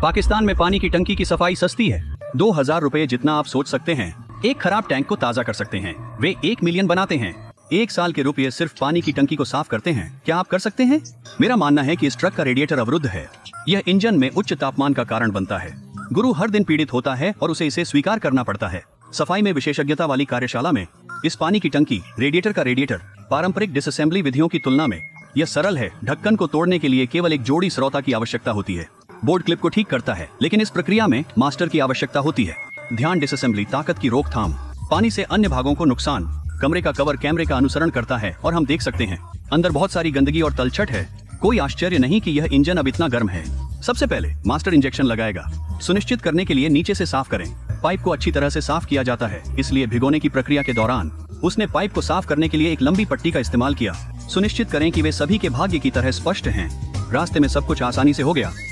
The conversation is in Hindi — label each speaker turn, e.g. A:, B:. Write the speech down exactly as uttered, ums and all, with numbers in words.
A: पाकिस्तान में पानी की टंकी की सफाई सस्ती है, दो हजार रुपए जितना आप सोच सकते हैं। एक खराब टैंक को ताज़ा कर सकते हैं। वे एक मिलियन बनाते हैं। एक साल के रुपये सिर्फ पानी की टंकी को साफ करते हैं। क्या आप कर सकते हैं? मेरा मानना है कि इस ट्रक का रेडिएटर अवरुद्ध है। यह इंजन में उच्च तापमान का कारण बनता है। गुरु हर दिन पीड़ित होता है और उसे इसे स्वीकार करना पड़ता है। सफाई में विशेषज्ञता वाली कार्यशाला में इस पानी की टंकी रेडिएटर का रेडिएटर पारंपरिक डिसअसेंबली विधियों की तुलना में यह सरल है। ढक्कन को तोड़ने के लिए केवल एक जोड़ी स्रोता की आवश्यकता होती है। बोर्ड क्लिप को ठीक करता है, लेकिन इस प्रक्रिया में मास्टर की आवश्यकता होती है। ध्यान डिसअसेंबली, ताकत की रोकथाम, पानी से अन्य भागों को नुकसान। कमरे का कवर कैमरे का अनुसरण करता है और हम देख सकते हैं अंदर बहुत सारी गंदगी और तलछट है। कोई आश्चर्य नहीं कि यह इंजन अब इतना गर्म है। सबसे पहले मास्टर इंजेक्शन लगाएगा। सुनिश्चित करने के लिए नीचे से साफ करें। पाइप को अच्छी तरह से साफ किया जाता है, इसलिए भिगोने की प्रक्रिया के दौरान उसने पाइप को साफ करने के लिए एक लंबी पट्टी का इस्तेमाल किया। सुनिश्चित करें कि वे सभी के भाग्य की तरह स्पष्ट हैं। रास्ते में सब कुछ आसानी से हो गया।